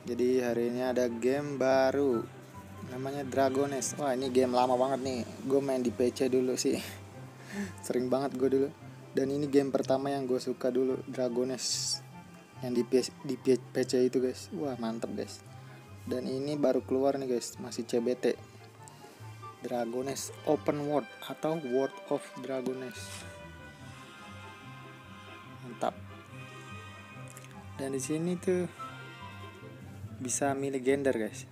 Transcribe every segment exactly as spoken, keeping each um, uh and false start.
Jadi hari ini ada game baru namanya Dragoness. Wah, ini game lama banget nih. Gue main di P C dulu sih. Sering banget gue dulu. Dan ini game pertama yang gue suka dulu, Dragoness. Yang di, P C, di P C itu guys. Wah, mantep guys. Dan ini baru keluar nih guys, masih C B T. Dragoness Open World atau World of Dragoness. Mantap. Dan di sini tuh bisa milih gender guys,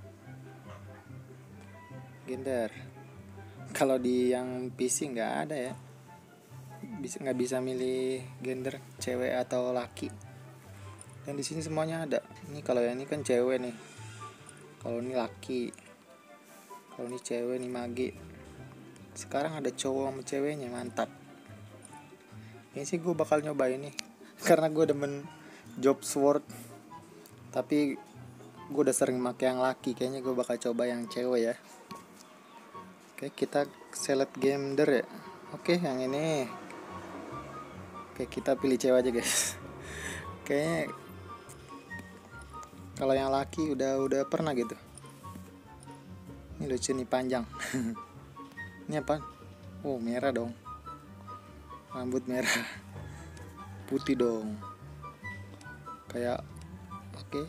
gender. Kalau di yang P C nggak ada ya, bisa nggak bisa milih gender cewek atau laki. Dan di sini semuanya ada. Ini kalau yang ini kan cewek nih, kalau ini laki, kalau ini cewek nih mage. Sekarang ada cowok sama ceweknya, mantap. Ini sih gue bakal nyoba ini karena gue demen job sword, tapi gue udah sering make yang laki. Kayaknya gue bakal coba yang cewek ya. Oke, kita select gender ya. Oke, yang ini. Oke, kita pilih cewek aja guys. Kayaknya kalau yang laki udah udah pernah gitu. Ini lucu nih, panjang. Ini apa? Oh, merah dong. Rambut merah. Putih dong. Kayak oke. Okay.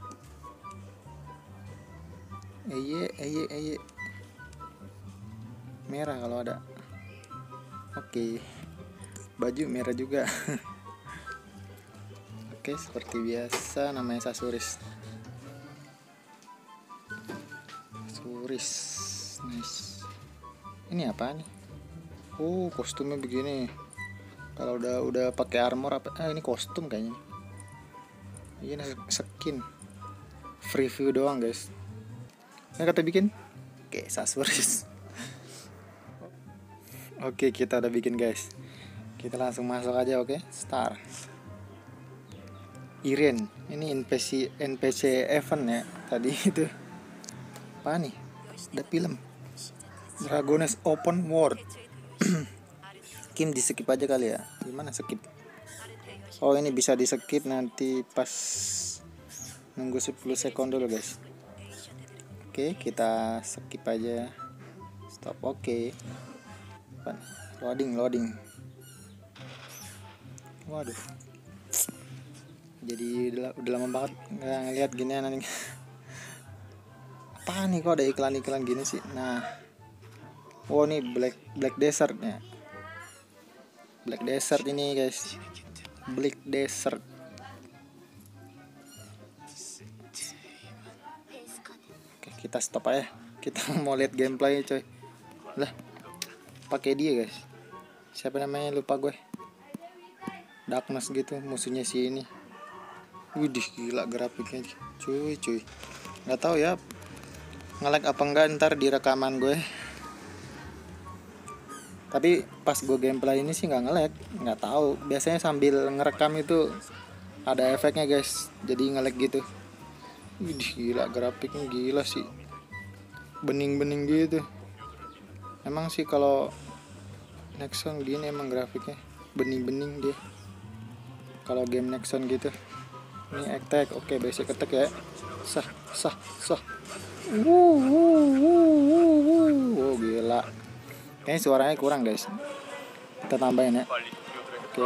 Eye, eye, eye. Merah kalau ada. Oke. Baju merah juga. Oke, seperti biasa namanya Sasuris. Sasuris. Nice. Ini apa nih? Oh, kostumnya begini. Kalau udah udah pakai armor apa? Ah, ini kostum kayaknya. Ini skin. Free view doang, guys. Ini kata bikin. Oke, Sasuris. Oke, kita udah bikin guys. Kita langsung masuk aja, oke. Start. Iren, ini N P C N P C event ya. Tadi itu. Apa nih? Ada film. Dragoness Open World. Kim di skip aja kali ya. Gimana skip? Oh, ini bisa di skip nanti pas nunggu sepuluh sekon dulu guys. Oke, kita skip aja. Stop. Oke. Loading, loading. Waduh. Jadi udah, udah lama banget nggak ngeliat gini nih. Apa nih kok ada iklan-iklan gini sih? Nah. Oh, ini Black Black Desert ya. Black Desert ini guys. Black Desert. Oke, kita stop aja. Kita mau lihat gameplay coy. Lah, pakai dia guys. Siapa namanya lupa gue. Darkness gitu musuhnya si ini. Widih, gila grafiknya cuy cuy. Nggak tahu ya nge-lag apa enggak ntar di rekaman gue. Tapi pas gue gameplay ini sih nggak nge-lag, nggak tahu. Biasanya sambil ngerekam itu ada efeknya guys, jadi nge-lag gitu. Widih, gila grafiknya gila sih. Bening-bening gitu. Emang sih kalau Nexon gini emang grafiknya bening-bening dia. Kalau game Nexon gitu. Ini attack, oke, basic attack ya. Sah, sah, sah. Wuh, wuh, wuh, wuh, wuh. Oh, gila. Kayaknya suaranya kurang guys. Kita tambahin ya. Oke.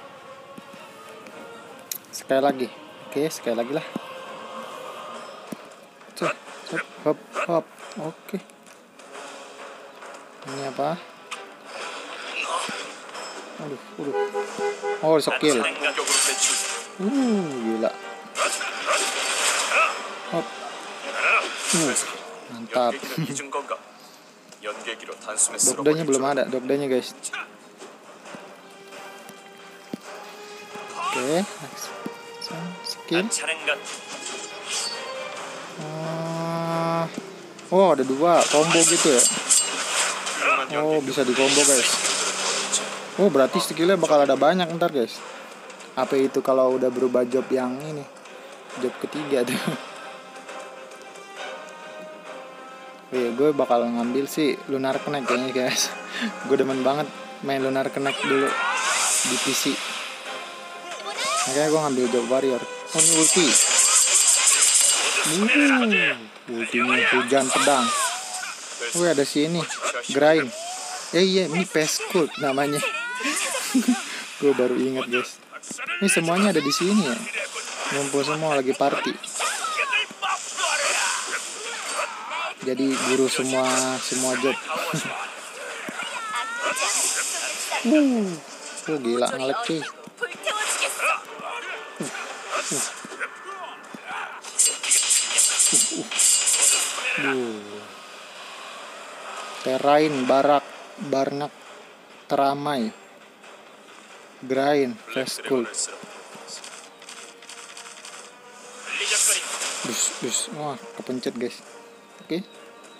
Sekali lagi. Oke, sekali lagi lah. Cuk, cuk, hop, hop. Oke. Ini apa? Aduh, aduh. Oh, skill. Uh, gila. Hop. Uh, mantap. Dokdanya belum ada, dokdanya guys. Oke, next. Skill. Uh, oh, ada dua combo gitu ya. Oh, bisa di combo guys. Oh, berarti skillnya bakal ada banyak ntar guys. Apa itu kalau udah berubah job yang ini, job ketiga tuh. Wih, gue bakal ngambil sih Lunar Connect kayaknya guys. Gue demen banget main Lunar Connect dulu di P C. Makanya gue ngambil job warrior. Oh, ini ulti. Uh, ultinya hujan pedang. Wih, ada sini grind. Eh iya, ini Pescool namanya. Gue baru ingat guys. Ini semuanya ada di sini ya. Ngumpul semua lagi party. Jadi guru semua semua job. uh, oh, gila ngelek cuy. Uh, uh. Uh. Terain, barak, barnak, teramai, grind, Pescool. Dus, dus, wah kepencet guys. Oke. Okay.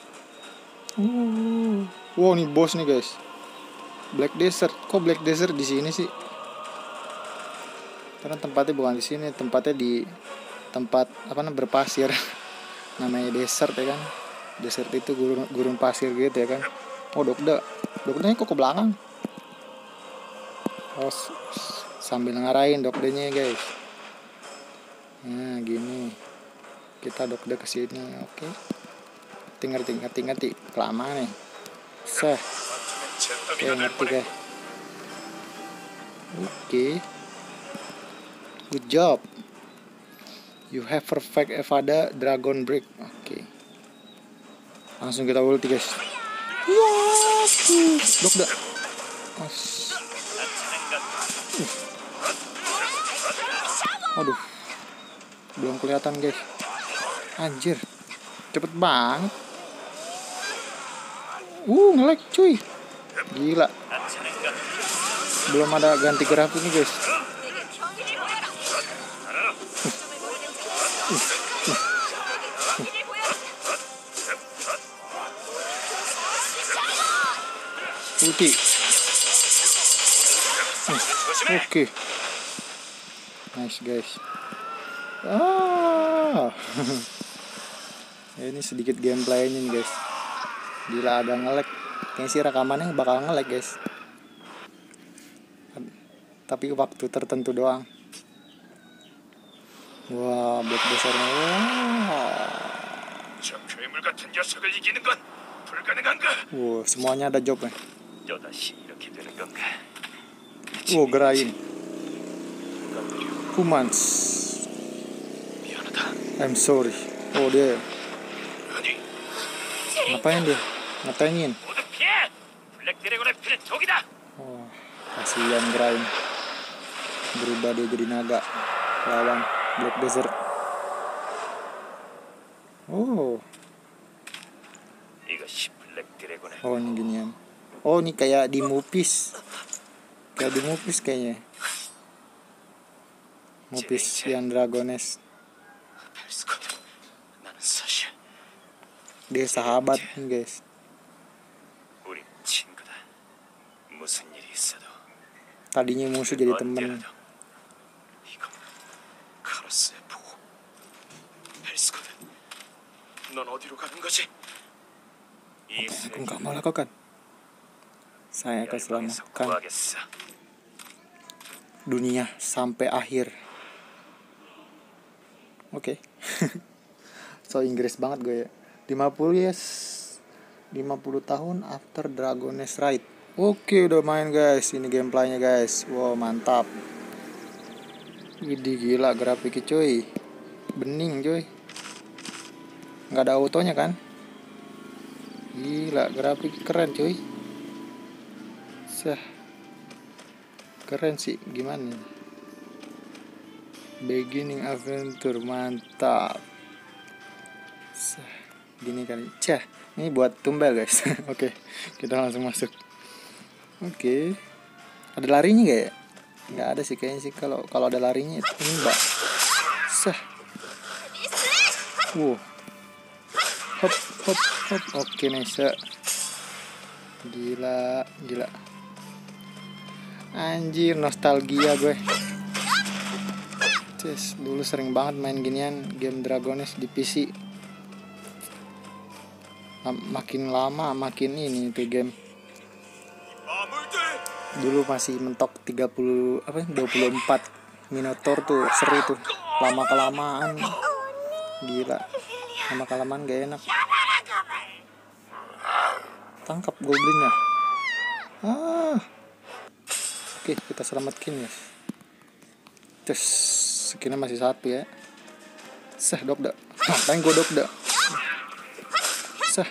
Uh, wow nih bos nih guys. Black Desert. Kok Black Desert di sini sih? Karena tempatnya bukan di sini, tempatnya di tempat apa namanya berpasir. Namanya desert ya kan. Desert itu gurun, gurun pasir gitu ya kan. Oh dokda, dokdanya kok ke belakang? Oh sambil ngarahin dokdanya guys. Nah gini. Kita dokda ke sini, oke. Okay. Ngerti, ngerti, ngerti. Kelamaan nih. Sah. Oke, okay, ngerti guys. Oke. Okay. Good job. You have perfect Evada Dragon Break. Oke. Okay. Langsung kita ulti guys. Wow. Dokda. Os. Uh. Aduh. Belum kelihatan guys. Anjir, cepet banget. Uh, nge-lag cuy. Gila. Belum ada ganti grafik nih guys. Uh, uh, uh. Ulti. Uh, Oke. Okay. Nice guys. Ah. Ya, ini sedikit gameplaynya nih guys. Gila ada nge-lag. Kayaknya sih rekamannya bakal nge-lag guys. Tapi waktu tertentu doang. Wah, Black Desert-nya. Wow, semuanya ada jobnya. Wow, gerain. Humans. I'm sorry. Oh dia. Ngapain dia? Ngetengin. Oh, kasihan grind. Berubah dia jadi naga lawan Black Desert. Oh. Oh ini ginian. Oh ini kayak di Mupis. Kayak di Mupis kayaknya. Mupis yang Dragones. Dia sahabat nih guys. Tadinya musuh jadi temen. Apa yang aku gak mau lakukan? Saya akan selamatkan dunia sampai akhir. Oke. Okay. So Inggris banget gue ya. lima puluh yes. lima puluh tahun after Dragones Ride. Oke, udah main guys. Ini gameplaynya guys. Wow, mantap. Widih gila grafiknya cuy. Bening cuy. Nggak ada autonya kan? Gila grafik keren cuy. Sah. Keren sih. Gimana? Beginning adventure mantap. Sah. Gini kan. Cah. Ini buat tumbal guys. Oke, kita langsung masuk. Oke, ada larinya gak ya? Nggak ada sih kayaknya sih. Kalau kalau ada larinya ini mbak. Sah. Wow. Hop hop hop. Oke Nesa. Gila gila. Anjir nostalgia gue. Ces, dulu sering banget main ginian game Dragones di P C. Makin lama makin ini tuh game. Dulu masih mentok tiga puluh apa dua puluh empat Minotaur tuh seru tuh. Lama kelamaan Gila, sama kalaman gak enak. Tangkap goblinnya. Ah. Oke, kita selamatkan ya. Terus skinnya masih satu ya. Sah dok dak. Ngapain gue dok dak. Sah.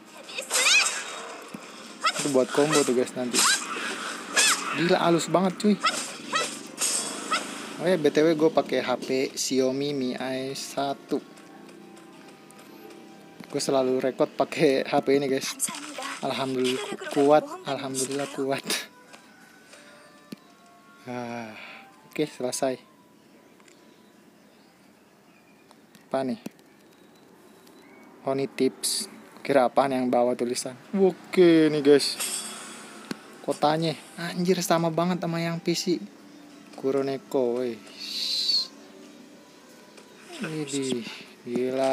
Itu buat combo tuh guys nanti. Gila halus banget cuy. Oh ya B T W gue pakai H P Xiaomi Mi i satu. Gue selalu record pakai H P ini guys. Alhamdulillah kuat, alhamdulillah kuat. Ah, oke selesai. Apa nih? Oh ini tips. Kira apaan yang bawa tulisan? Oke nih guys. Kotanya anjir sama banget sama yang P C. Kuroneko, woi. Ini gila.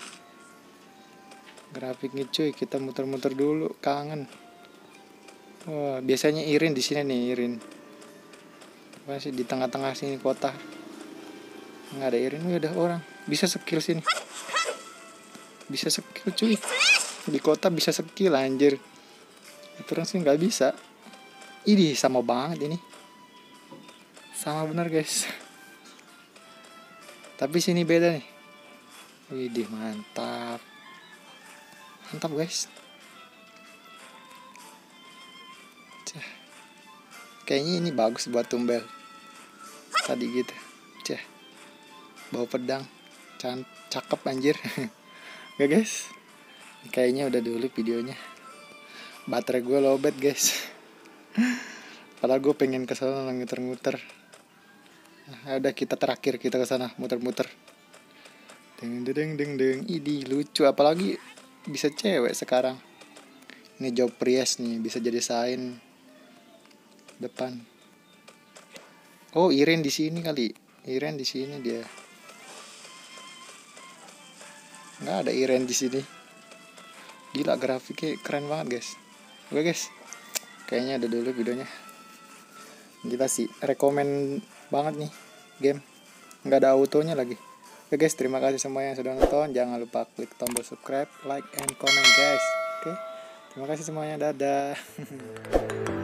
Grafiknya cuy, kita muter-muter dulu, kangen. Wah, biasanya Irin di sini nih, Irin. Masih di tengah-tengah sini kota. Nggak ada Irin, udah orang. Bisa skill sini. Bisa skill cuy. Di kota bisa skill anjir. Terus sih nggak bisa. Ini sama banget ini. Sama bener guys. Tapi sini beda nih. Widih mantap. Mantap guys. Cah. Kayaknya ini bagus buat tumbel. Tadi gitu. Cah. Bawa pedang. Can cakep anjir. Oke guys. Kayaknya udah dulu videonya. Baterai gue lowbat guys. Padahal gue pengen kesana nguter-nguter. Nah, udah kita terakhir kita kesana muter-muter. Deng deng deng deng. Idi lucu apalagi bisa cewek sekarang. Ini job Prius nih bisa jadi sign depan. Oh Iren di sini kali. Iren di sini dia. Nggak ada Iren di sini. Gila grafiknya keren banget guys. Oke guys. Kayaknya ada dulu videonya. Gila sih, rekomen banget nih game. Nggak ada autonya lagi. Oke guys, terima kasih semua yang sudah nonton. Jangan lupa klik tombol subscribe, like, and comment guys. Oke, terima kasih semuanya. Dadah.